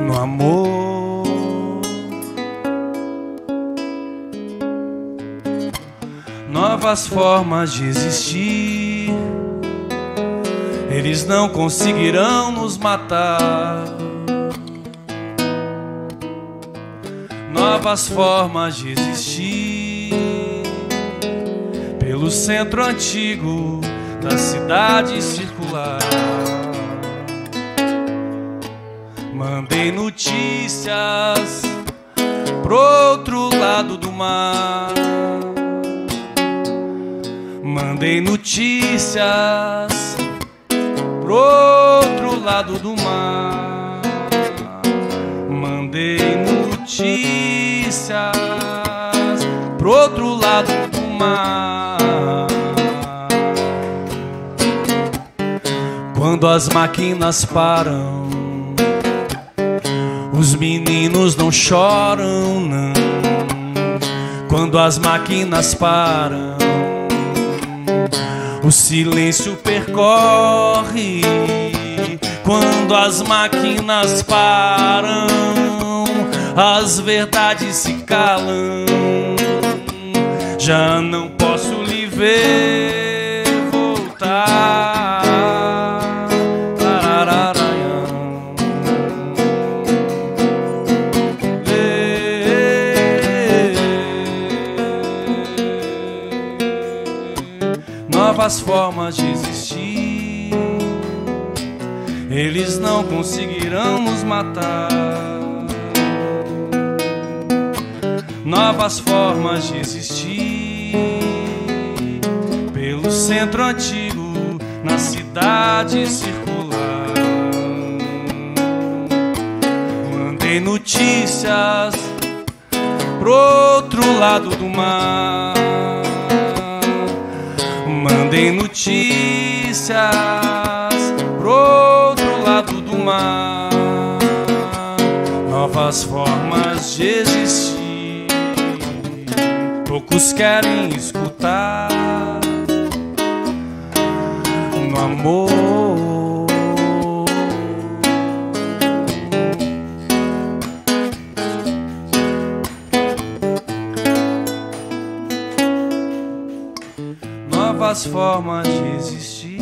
no amor. Novas formas de existir, eles não conseguirão nos matar. Novas formas de existir, pelo centro antigo da cidade circular. Mandei notícias pro outro lado do mar. Mandei notícias pro outro lado do mar. Mandei notícias pro outro lado do mar. Quando as máquinas param, os meninos não choram, não. Quando as máquinas param, o silêncio percorre. Quando as máquinas param, as verdades se calam. Já não posso lhe ver voltar. Novas formas de existir, eles não conseguirão nos matar. Novas formas de existir, pelo centro antigo, na cidade circular. Mandei notícias pro outro lado do mar. Mandei notícias pro outro lado do mar. Novas formas de existir, poucos querem escutar. No amor, novas formas de existir.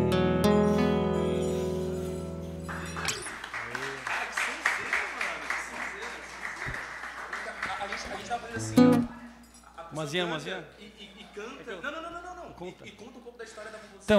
A gente vai fazer assim, ó. Mazinha. E canta. Não. Conta. E conta um pouco da história da composição.